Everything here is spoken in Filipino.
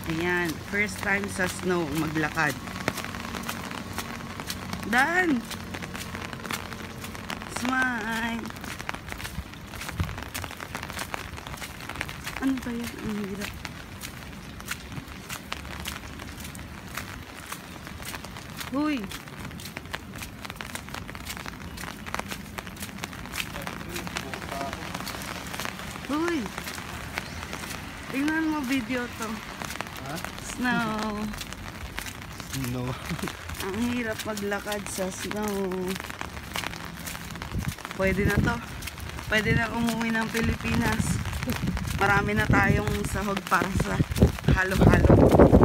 Ayan, first time sa snow maglakad. Dan! Smile! Ano ba yan? Ang hirap. Huy! Huy! Tingnan mo video to. Ha? Snow. No. Ang hirap maglakad sa snow. Pwede na to. Pwede na umuwi ng Pilipinas. Marami na tayong sahog para sa halo-halo.